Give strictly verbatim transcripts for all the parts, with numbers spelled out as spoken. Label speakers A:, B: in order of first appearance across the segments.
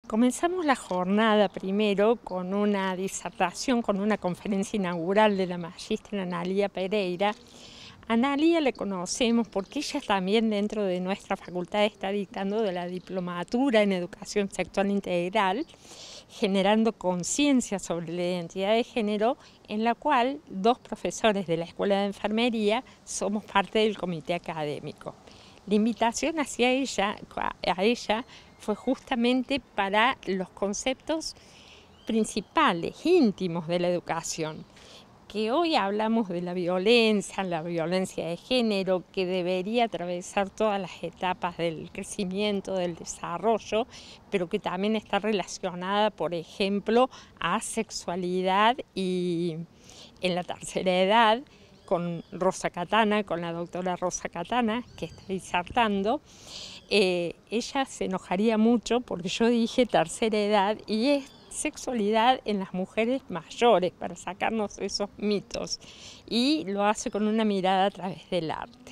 A: Comenzamos la jornada primero con una disertación, con una conferencia inaugural de la magíster Analía Pereira. A Analía le conocemos porque ella también dentro de nuestra facultad está dictando de la diplomatura en educación sexual integral, generando conciencia sobre la identidad de género, en la cual dos profesores de la Escuela de Enfermería somos parte del comité académico. La invitación hacia ella, a ella fue justamente para los conceptos principales, íntimos de la educación, que hoy hablamos de la violencia, la violencia de género, que debería atravesar todas las etapas del crecimiento, del desarrollo, pero que también está relacionada, por ejemplo, a sexualidad y en la tercera edad, con Rosa Catana, con la doctora Rosa Catana, que está disertando. Eh, ella se enojaría mucho porque yo dije tercera edad y es sexualidad en las mujeres mayores, para sacarnos esos mitos, y lo hace con una mirada a través del arte.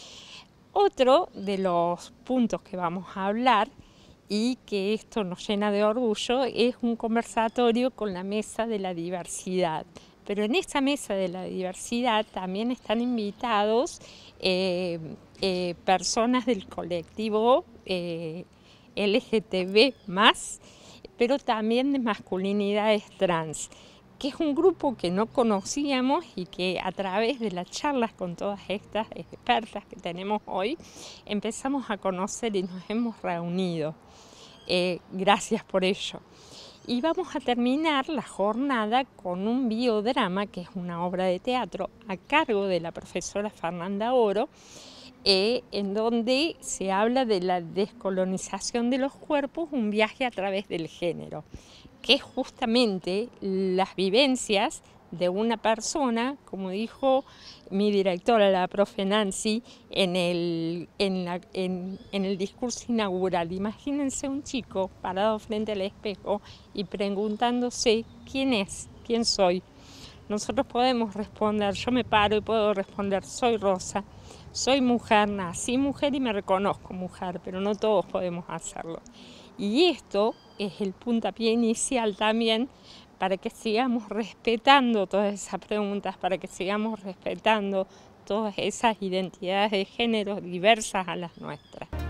A: Otro de los puntos que vamos a hablar, y que esto nos llena de orgullo, es un conversatorio con la mesa de la diversidad. Pero en esta mesa de la diversidad también están invitados eh, eh, personas del colectivo eh, L G T B más, pero también de masculinidades trans, que es un grupo que no conocíamos y que a través de las charlas con todas estas expertas que tenemos hoy, empezamos a conocer y nos hemos reunido. Eh, gracias por ello. Y vamos a terminar la jornada con un biodrama, que es una obra de teatro a cargo de la profesora Fernanda Oro, eh, en donde se habla de la descolonización de los cuerpos, un viaje a través del género, que es justamente las vivencias de una persona, como dijo mi directora, la profe Nancy, en el, en, la, en, en el discurso inaugural. Imagínense un chico parado frente al espejo y preguntándose quién es, quién soy. Nosotros podemos responder, yo me paro y puedo responder, soy Rosa, soy mujer, nací mujer y me reconozco mujer, pero no todos podemos hacerlo. Y esto es el puntapié inicial también para que sigamos respetando todas esas preguntas, para que sigamos respetando todas esas identidades de género diversas a las nuestras.